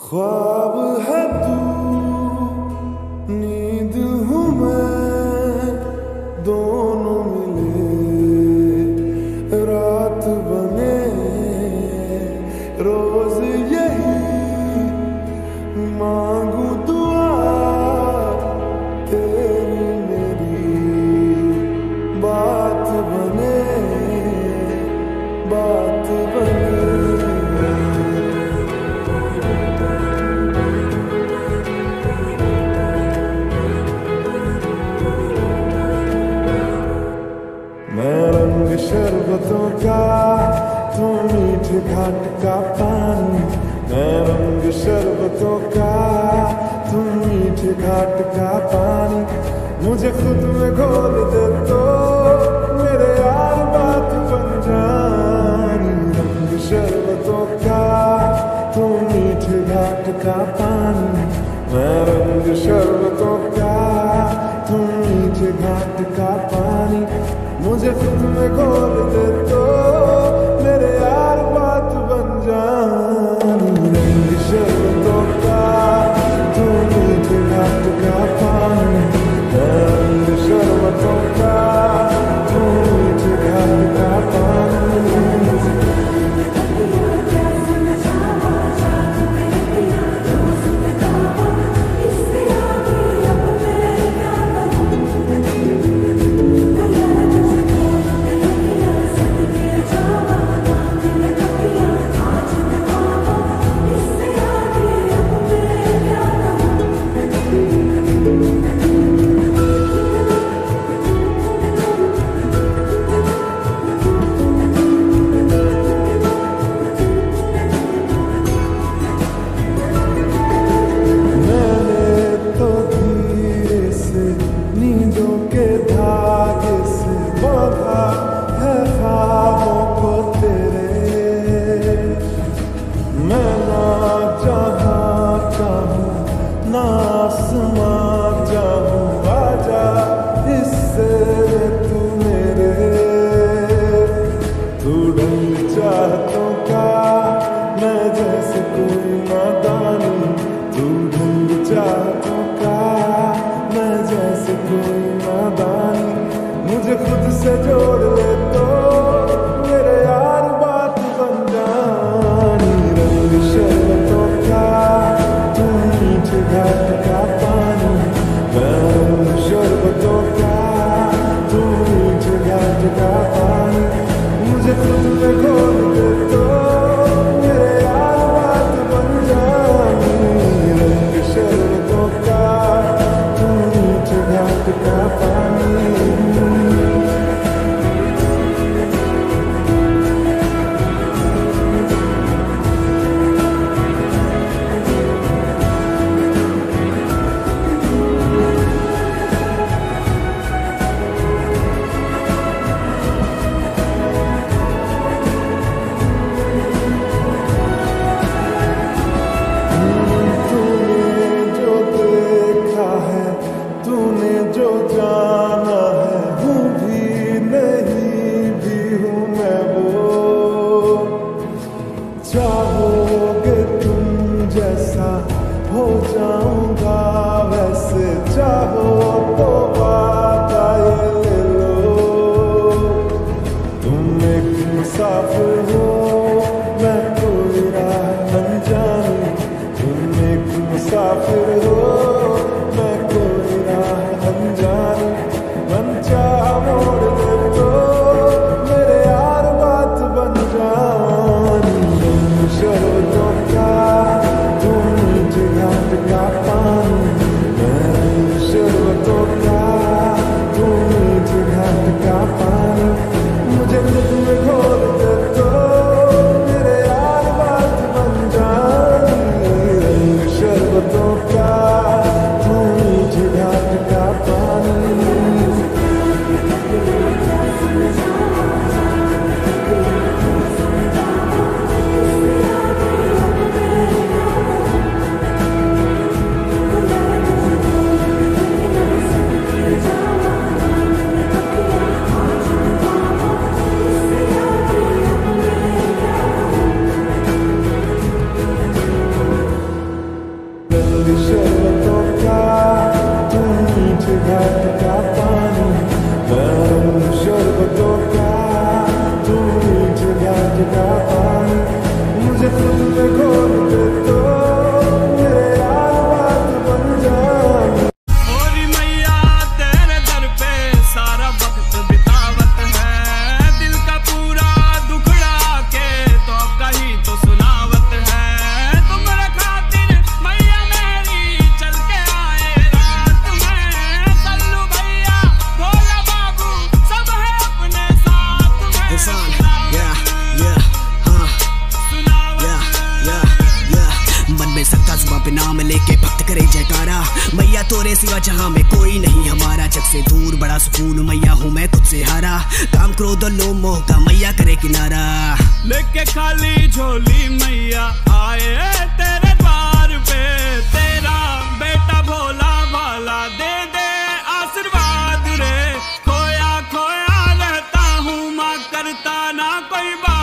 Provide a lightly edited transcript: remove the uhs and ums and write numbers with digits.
ख्वाब है तू, नींद हूँ मैं, दोनों मिले रात बने, रोज यही मांगू दुआ तेरी मेरी, बात बने, बात बने। मैं रंग शरबतों का, तू मीठे घाट का पानी। मैं रंग शरबतों का, तू मीठे घाट का पानी। मुझे खुद में घोल दे तो मेरे यार बात बन जानी। रंग शरबतों का, तू मीठे घाट का पानी। मैं रंग शरबतों का, तू मीठे घाट का पानी। मुझे खुद में घोल दे तो मेरे यार बात बन जानी। रंग शरबतों का, तू मीठे घाट का पानी। रंग शरबतों का, तू मीठे घाट का पानी। नींदों के धागे से बांधा है ख्वाबों को तेरे। मैं ना जहाँ चाहूँ, ना आसमां चाहूँ, आजा हिस्से तू मेरे। तू ढंग चाहतों का, मैं जैसे कोई नादानी। तू ढंग चाहतों का, मैं जैसे कोई नादानी। मुझे खुद से जोड़ ले तो मेरे यार बात बन जानी। रंग शरबतों का, तू मीठे घाट का पानी। रंग शरबतों का, तू मीठे घाट का पानी। मुझे खुद में घोल दे तो मेरे यार बात बन जानी। रंग शरबतों का, घाट का पानी। तूने जो जाना है, हूँ भी नहीं भी हूँ मैं वो। चाहोगे तुम जैसा हो जाऊंगा वैसे, चाहो तो वादा ये ले लो। तुम एक मुसाफिर हो, मैं कोई राह अनजानी। तुम एक मुसाफिर हो, मैं कोई राह अनजानी। मन चाह मोड़ दे तो मेरे यार बात बन जानी। रंग शरबतों का, तू मीठे घाट का पानी। रंग शरबतों घाट का पानी, मैं रंग शरबतों का, तुम मीठे घाट का पानी। मुझे खुद में घोल दे तो मेरे यार बात बन जाए। और मैया तेरे दर पे सारा वक्त बितावत है, दिल का पूरा दुखड़ा के तो कहीं तो सुनावत है। तुम्हारे खातिर मैया मेरी चल के आए रात में, सल्लू भैया भोला बाबू सब है अपने साथ में। मन में सकता जुबां पे नाम लेके भक्त करे जयकारा, मैया तोरे सिवा जहां में कोई नहीं हमारा। जग से दूर बड़ा सुकून मैया हूँ मैं खुद से हारा, काम क्रोध और लोभ मोह का मैया करे किनारा। लेके खाली झोली मैया आए तेरे द्वार पे, तेरा बेटा भोला भाला दे दे आशीर्वाद रे। खोया खोया रहता हूँ माँ करता ना कोई बात।